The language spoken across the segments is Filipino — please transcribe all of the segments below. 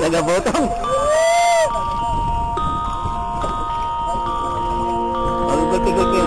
Taga-botong. Pagod-pagod.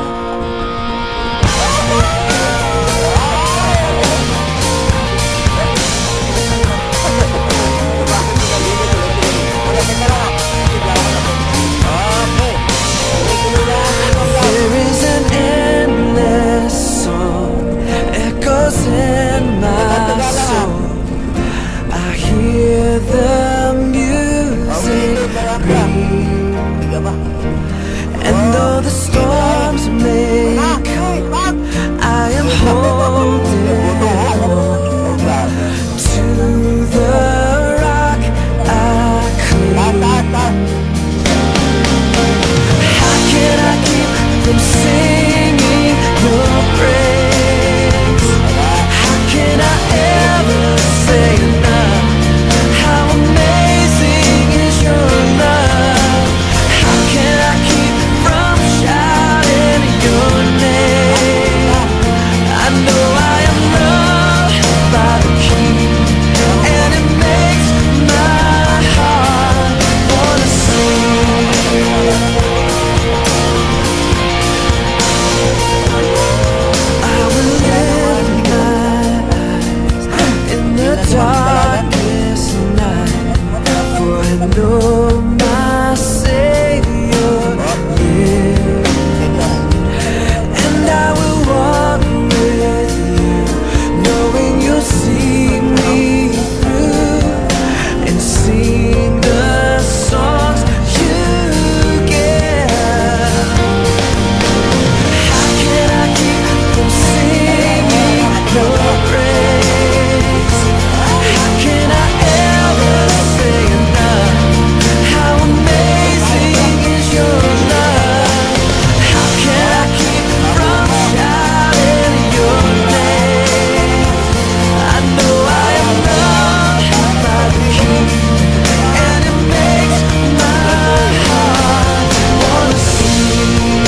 There is an endless song echoes in my soul. I hear the music ring, and though the storms may come, I am holding on to the rock I cling. How can I keep from singing your praise? How can I ever say enough? How amazing is your love? How can I keep from shouting your name? I know I am loved by the King, and it makes my heart wanna sing. I will lift my eyes in the darkest night, for I know my Savior lives, and I will walk with you, knowing you'll see me through and sing the songs you give. How can I keep from singing your praise? How can I ever say enough? How amazing is your love? How can I keep from shouting your name? I know I am loved by the King, and it makes my heart wanna sing.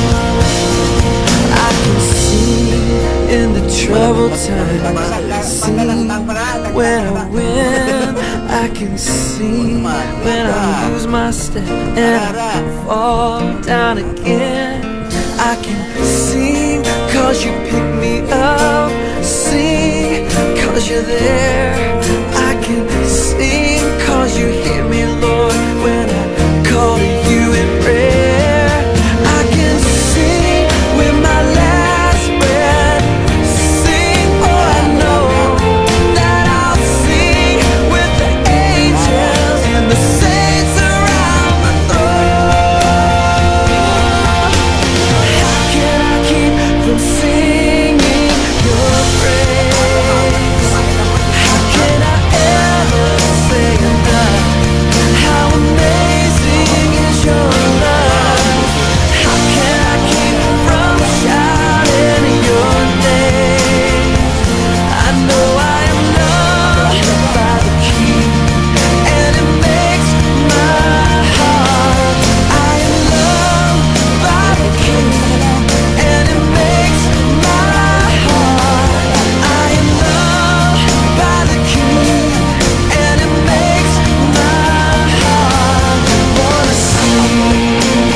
I can see in the troubled times, see when I win. I can see when I lose my step and I fall down again. I can sing 'cause you pick me up, sing 'cause you're there. I can sing 'cause you hear me, Lord, when I call to you in prayer. I can sing with my last breath, sing, for I know that I'll sing with the angels and the saints around the throne. How can I keep from singing your praise? How can I ever say enough? How amazing is your love? How can I keep from shouting your name? I know I am loved by the King, and it makes my heart. I am loved by the King, and it makes my heart. I am loved by the King, and it makes my heart wanna sing.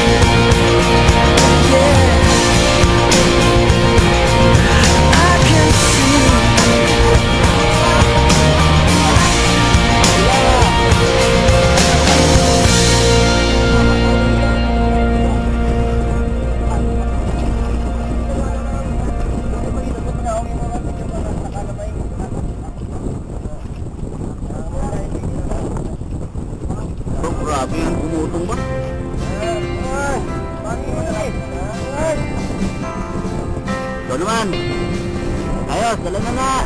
Yeah, I can see. Grabe yung kumutong ba? Ito naman. Ayos, dala na na.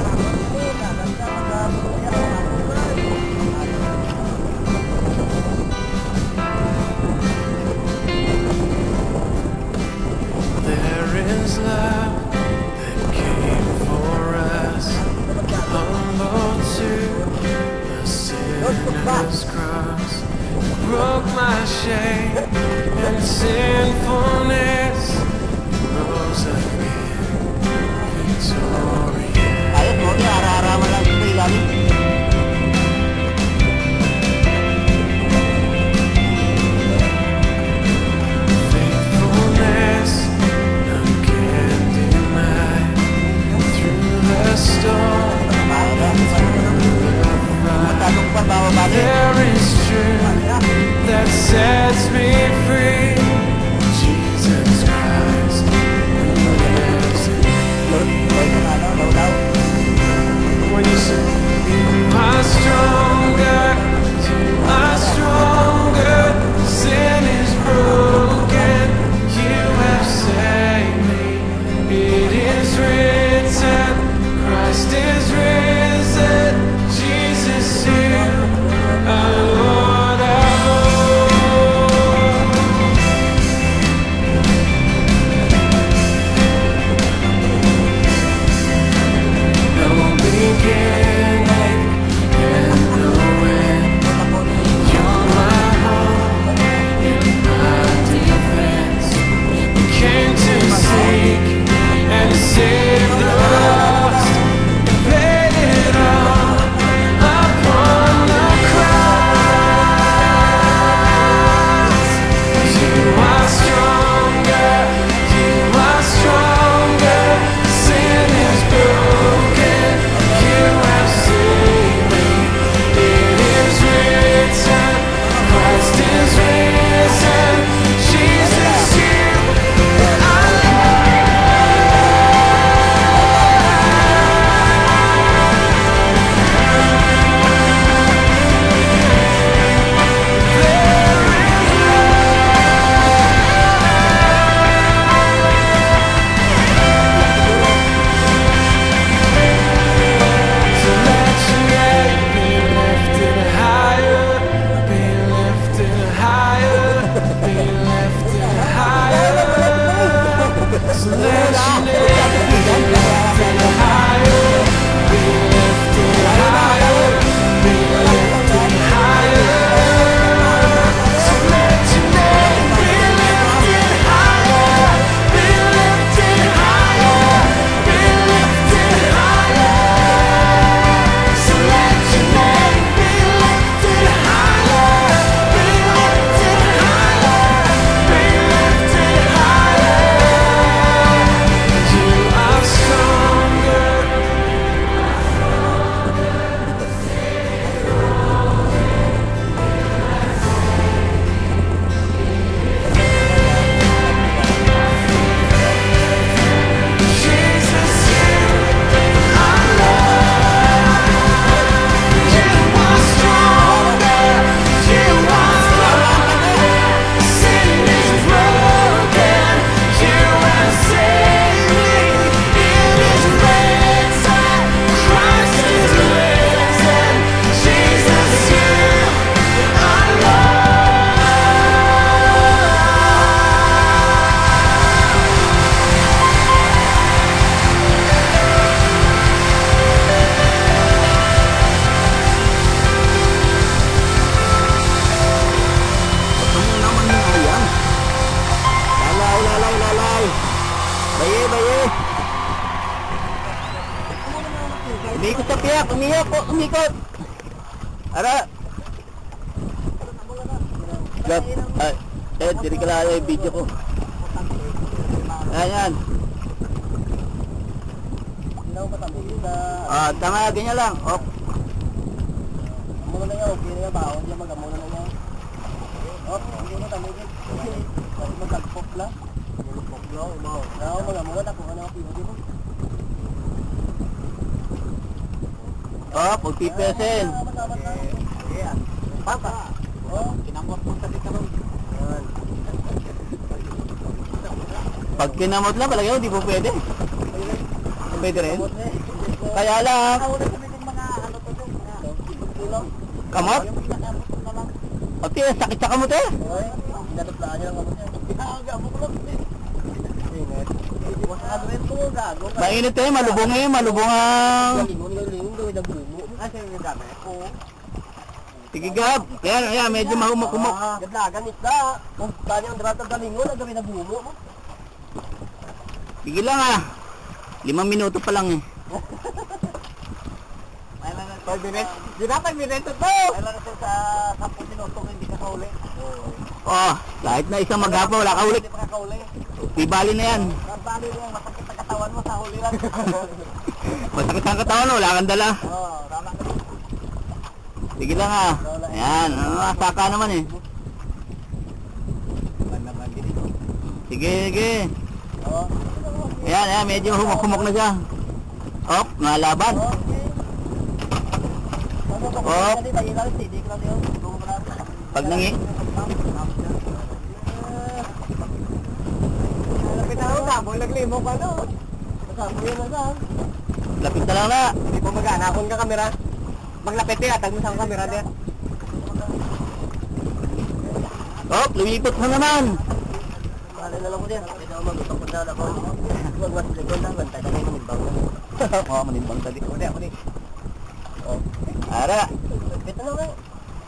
There is love that came for us, humble to the sinner's cross, broke my shame and sinfulness, rose again victorious. umikot. Ara. Gap. Diri ka lang yung video ko. Ayan. Tama, ganyan lang. Ok. Muna niya, okay na niya, bawon niya, magamuna na niya. Ok, hindi mo tamigit. Magkagpok lang. Magkagpok lang, umaw. Oo, magamuna, kung ano ang pinuli mo. Pagpipesin. Papa. Kinamot mo sa dito ron. Pag kinamot lang, palagi hindi po pwede. Pwede rin. Kaya lang. Kamot? Pati, sakit sa kamot eh. Mainit eh, malubong eh, malubong ang... Sige Gab, ayan, medyo mahumok-humok. Gablagan isda. Kung tanya ang dratang galingon, ang gawin na bumo mo. Sige lang 5 minuto pa lang eh. 5 minutes? Di na 5 minutes ito! Kailan ito sa 10 minuto hindi ka kauli. Kahit na isang maghapa, wala kauli. Hindi pa kauli. Ibali na yan. Ibali na yan, masakit ang katawan mo sa huli lang. Masakit ang katawan mo, wala kang dala. Tama ka. Sige lang ayan, saka naman eh. Sige. Ayan, medyo humok na siya. Nalaban. Pag nangi. Lapit na ako sabon, naglimok ka no. Sabon yun na saan. Lapit na lang na. Hindi po mag-anakon ka kamera. Maglapit eh, atag mo sa kamera din. Lumipot na naman. Alay na lang ko din. Hindi ako mag-utang punta na ako. Magwas-likod lang, bantay ka kayo manimbang na. Manimbang tadi. Ako di. Ara. Bito na lang.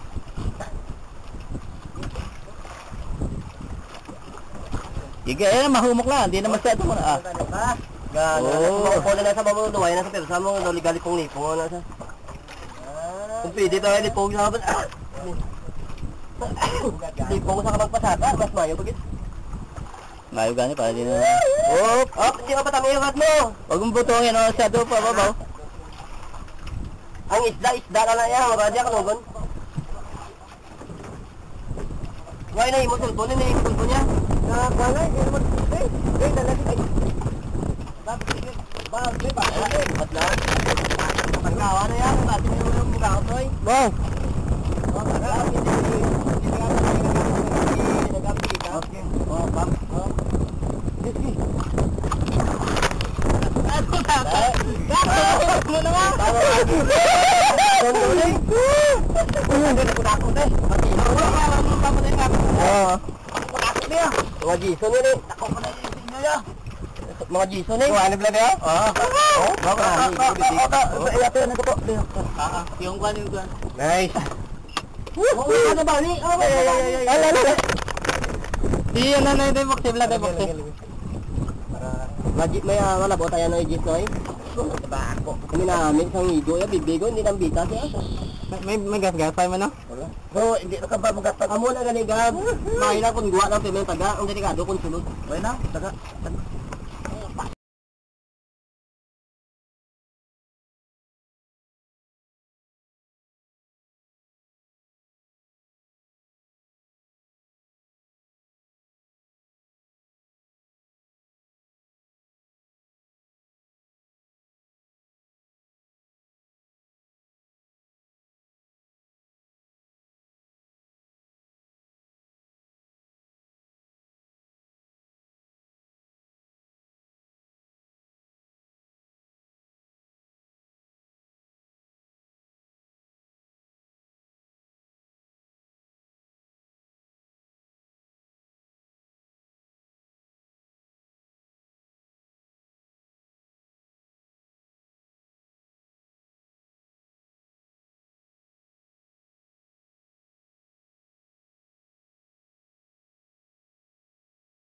Sige, mahumok lang. Hindi naman sa ito mo na. Makupo na sa mamunuway na sa pero sa mga ligali pong lipong na sa. Kung pwede tayo lipong sa kapat. Lipong sa kapagpasata. Mas mayo pagit. Mayo gani para din na. Hindi ka patami yung hat mo. Huwag mong butongin sa doon pa babaw. Ang isda na lang yan. Maradya ka nogon. Ngayon na yung cellphone niya. Yung cellphone niya. Nakakala. Hindi naman. Dalagi. Bagay. Ba't lang? Pagkawa na yan. Natin yung mukha ko. Wow. Mga Jason yun eh. Mga Jason eh. Ano ba na yun? Yung kwan. Nice. Ano ba ni? Iya na na yung boxe. Majik may malabo tayo na i-jit no eh. Diba ako? Kami namin isang igo ya, bibigo, hindi nang bita siya. May gas-gas tayo man no? Oo, hindi na ka ba mag-gas-gas? Amo na galing gab. Mahina kung guwa lang tayo taga, ang delikado kung sulod. Okay na, taga.